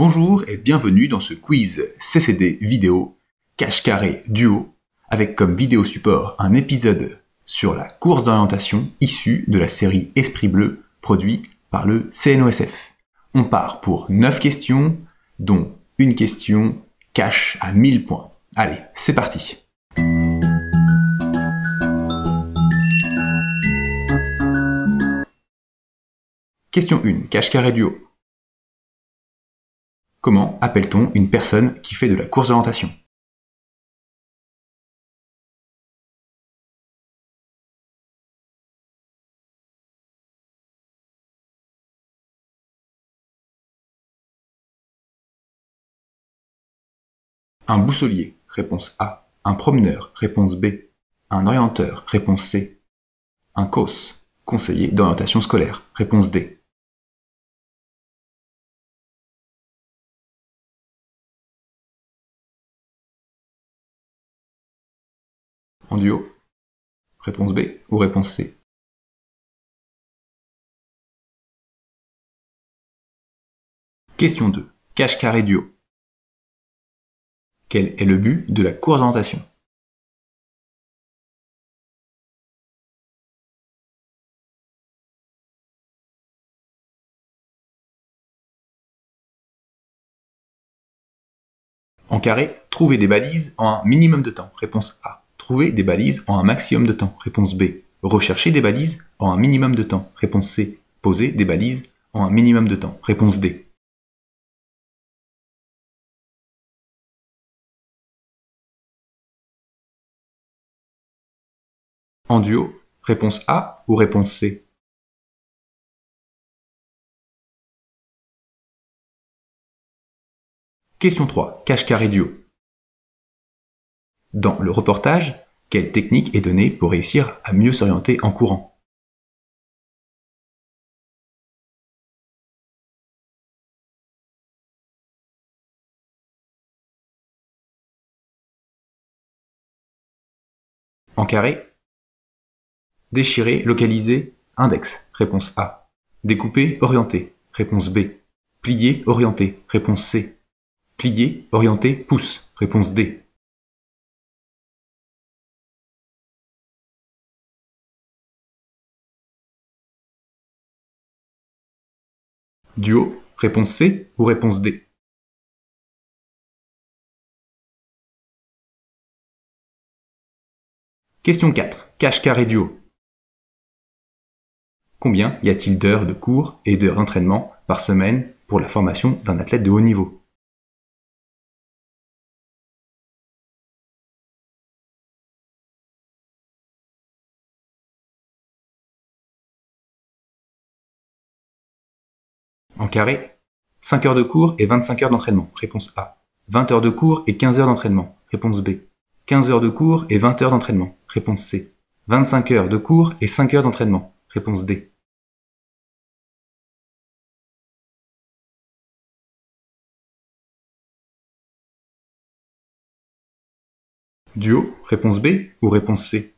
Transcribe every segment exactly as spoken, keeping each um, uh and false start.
Bonjour et bienvenue dans ce quiz C C D vidéo cache-carré duo avec comme vidéo support un épisode sur la course d'orientation issue de la série Esprit Bleu produit par le C N O S F. On part pour neuf questions dont une question cache à mille points. Allez, c'est parti. Question un, cache-carré duo. Comment appelle-t-on une personne qui fait de la course d'orientation? Un boussolier, réponse A. Un promeneur, réponse B. Un orienteur, réponse C. Un C O S, conseiller d'orientation scolaire, réponse D. En duo, réponse B ou réponse C? Question deux, cache-carré duo. Quel est le but de la course d'orientation? En carré, trouver des balises en un minimum de temps, réponse A. Trouver des balises en un maximum de temps, réponse B. Rechercher des balises en un minimum de temps, réponse C. Poser des balises en un minimum de temps, réponse D. En duo, réponse A ou réponse C? Question trois, cache-carré duo. Dans le reportage, quelle technique est donnée pour réussir à mieux s'orienter en courant? En carré, déchirer, localiser, index, réponse A. Découper, orienter, réponse B. Plier, orienter, réponse C. Plier, orienter, pouce, réponse D. Duo, réponse C ou réponse D? Question quatre, cache-carré duo. Combien y a-t-il d'heures de cours et d'heures d'entraînement par semaine pour la formation d'un athlète de haut niveau? En carré, cinq heures de cours et vingt-cinq heures d'entraînement, réponse A. vingt heures de cours et quinze heures d'entraînement, réponse B. quinze heures de cours et vingt heures d'entraînement, réponse C. vingt-cinq heures de cours et cinq heures d'entraînement, réponse D. Duo, réponse B ou réponse C?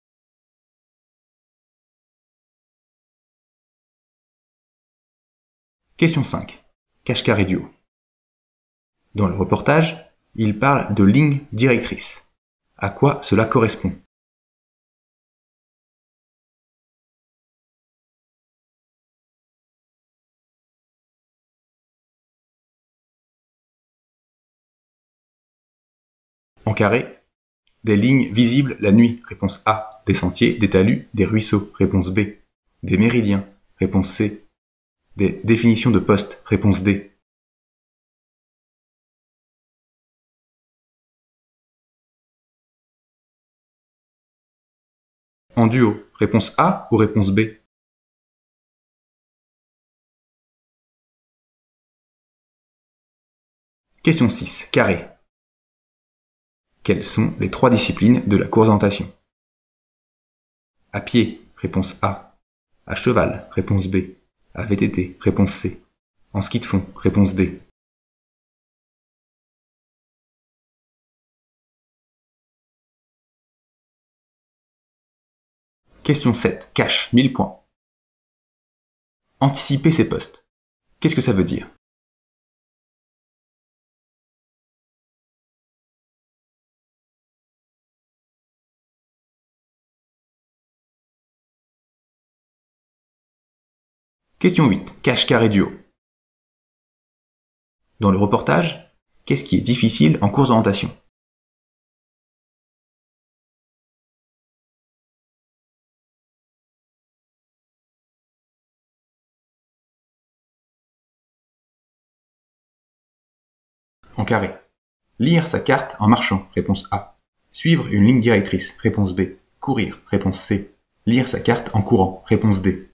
Question cinq, cache-carré duo. Dans le reportage, il parle de ligne directrice. À quoi cela correspond? En carré, des lignes visibles la nuit, réponse A. Des sentiers, des talus, des ruisseaux, réponse B. Des méridiens, réponse C. Des définitions de postes, réponse D. En duo, réponse A ou réponse B? Question six, carré. Quelles sont les trois disciplines de la course d'orientation? À pied, réponse A. À cheval, réponse B. À V T T, réponse C. En ski de fond, réponse D. Question sept, cache, mille points. Anticiper ses postes. Qu'est-ce que ça veut dire? Question huit. Cache-carré duo. Dans le reportage, qu'est-ce qui est difficile en course d'orientation? En carré. Lire sa carte en marchant, réponse A. Suivre une ligne directrice, réponse B. Courir, réponse C. Lire sa carte en courant, réponse D.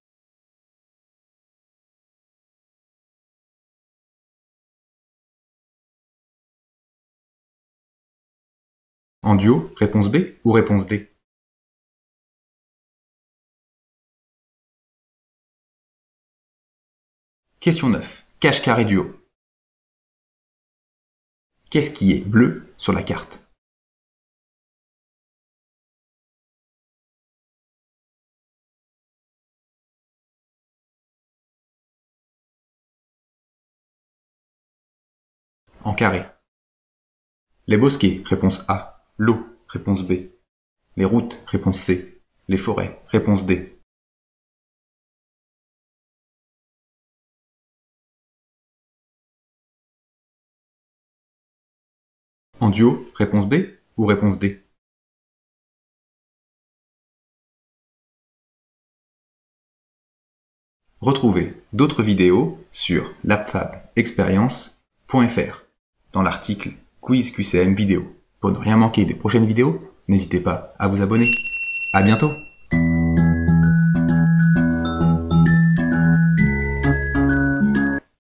En duo, réponse B ou réponse D? Question neuf. Cache-carré duo. Qu'est-ce qui est bleu sur la carte? En carré. Les bosquets, réponse A. L'eau, réponse B. Les routes, réponse C. Les forêts, réponse D. En duo, réponse B ou réponse D? Retrouvez d'autres vidéos sur lapfabexperience point f r dans l'article Quiz Q C M vidéo. Pour ne rien manquer des prochaines vidéos, n'hésitez pas à vous abonner. À bientôt!